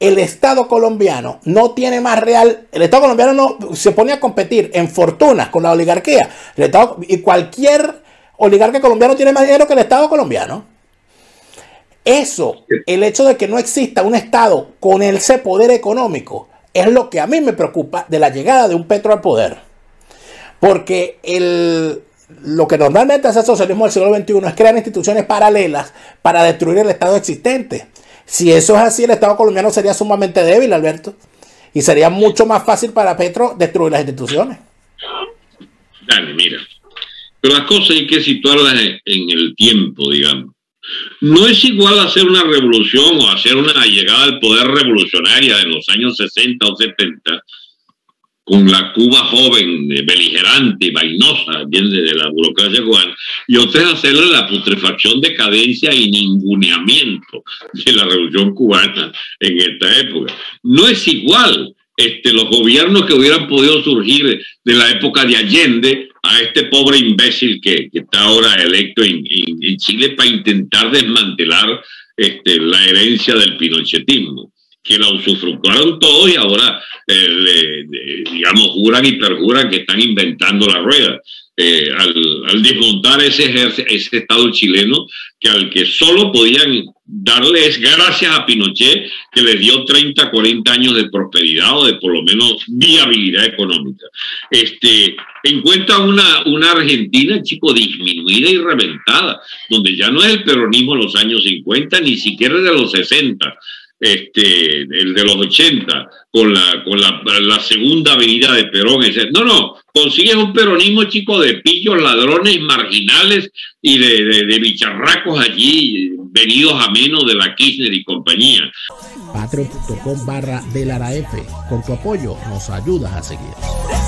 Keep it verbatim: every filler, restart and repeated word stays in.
el Estado colombiano no tiene más real, el Estado colombiano no se pone a competir en fortunas con la oligarquía, el Estado, y cualquier oligarca colombiano tiene más dinero que el Estado colombiano. Eso, el hecho de que no exista un Estado con ese poder económico, es lo que a mí me preocupa de la llegada de un Petro al poder. Porque el, lo que normalmente hace el socialismo del siglo veintiuno es crear instituciones paralelas para destruir el Estado existente. Si eso es así, el Estado colombiano sería sumamente débil, Alberto. Y sería mucho más fácil para Petro destruir las instituciones. Dale, mira. Pero las cosas hay que situarlas en, en el tiempo, digamos. No es igual hacer una revolución o hacer una llegada al poder revolucionaria en los años sesenta o setenta con la Cuba joven, beligerante, vainosa, bien de la burocracia cubana, y otra es hacerle la putrefacción, decadencia y ninguneamiento de la revolución cubana en esta época. No es igual este, los gobiernos que hubieran podido surgir de la época de Allende a este pobre imbécil que, que está ahora electo en, en, en Chile para intentar desmantelar este, la herencia del pinochetismo, que la usufructuaron todos y ahora, eh, le, de, digamos, juran y perjuran que están inventando la rueda. Eh, al, al desmontar ese, ese Estado chileno, que al que solo podían darle es gracias a Pinochet, que les dio treinta, cuarenta años de prosperidad o de por lo menos viabilidad económica. Este, encuentra una, una Argentina, chico, disminuida y reventada, donde ya no es el peronismo de los años cincuenta, ni siquiera de los sesenta, este, el de los ochenta, con la, con la, la segunda avenida de Perón, etcétera. No, no, consigues un peronismo, chico, de pillos, ladrones, marginales y de, de, de bicharracos allí, venidos a menos de la Kirchner y compañía. Patreon punto com barra Delara F. Con tu apoyo nos ayudas a seguir.